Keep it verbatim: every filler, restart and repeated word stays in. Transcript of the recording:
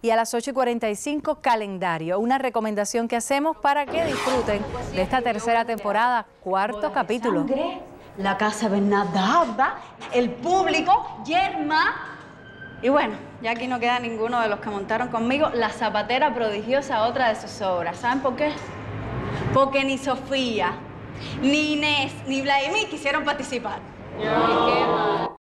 Y a las ocho y cuarenta y cinco, calendario. Una recomendación que hacemos para que disfruten de esta tercera temporada, cuarto capítulo. La casa Bernarda, el público, Yerma. Y bueno, ya aquí no queda ninguno de los que montaron conmigo La Zapatera Prodigiosa, otra de sus obras. ¿Saben por qué? Porque ni Sofía, ni Inés, ni Vladimir quisieron participar.